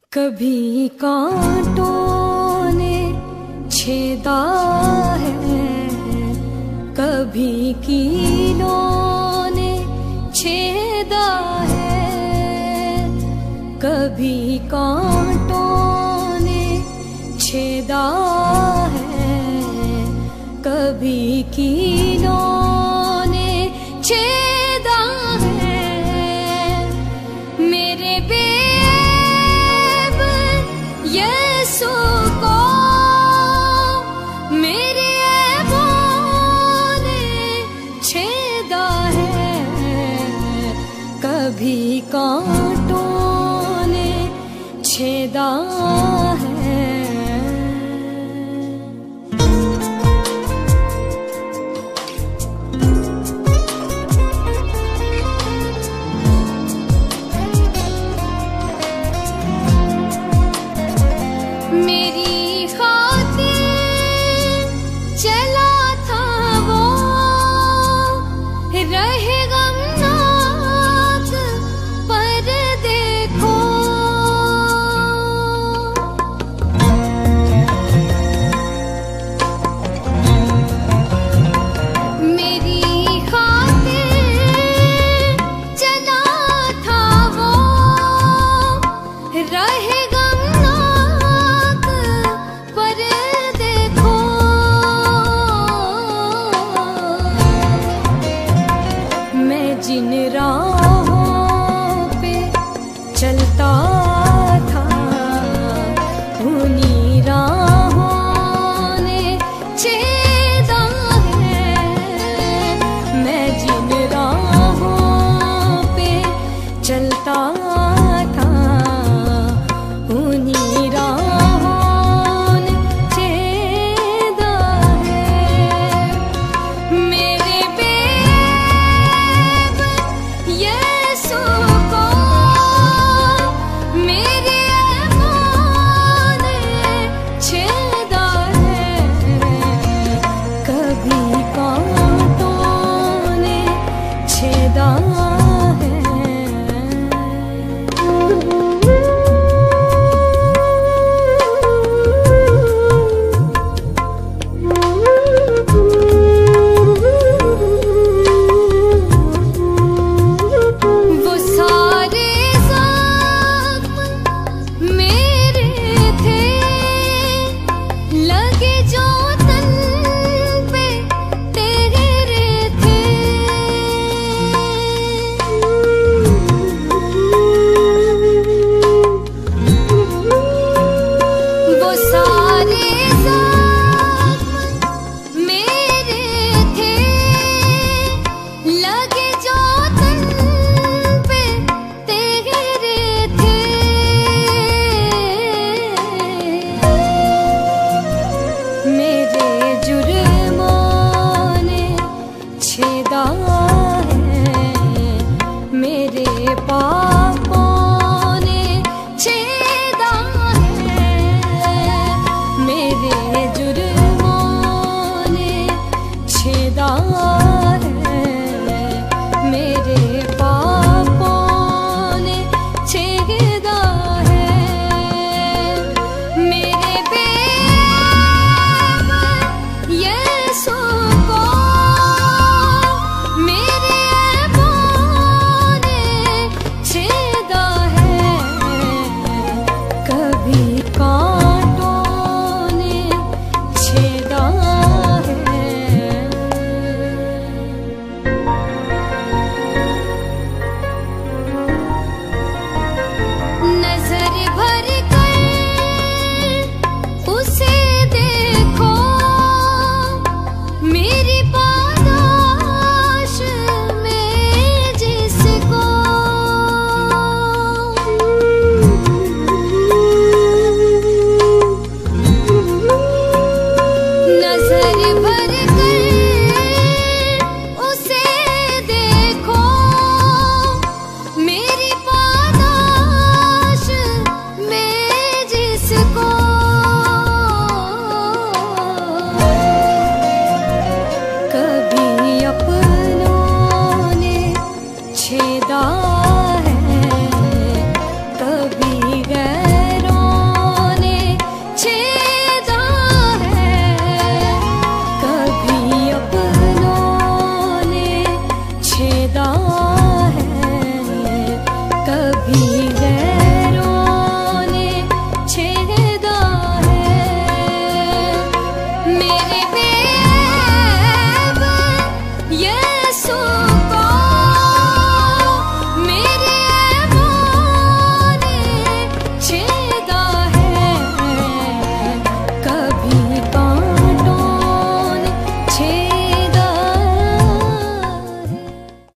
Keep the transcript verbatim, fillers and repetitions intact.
कभी कांटों ने छेदा है, कभी कीलों ने छेदा है, कभी कांटों ने छेदा है, कभी कीलों ने छेदा है। मेरे बेब यीशु को मेरे ऐबों ने छेदा है, कभी कांटों ने छेदा है। मेरी खातिर चला था वो, रहे गमनाक पर देखो। मेरी खातिर चला था वो, रहे जिन राहों पे चलता था, उन्हीं राहों ने छेदा है। मैं जिन राहों पे चलता था, उन्हीं राहों ने छेदा है। मेरे यीशु को मेरे ऐबों ने छेदा है, कभी कांटों ने छेदा है।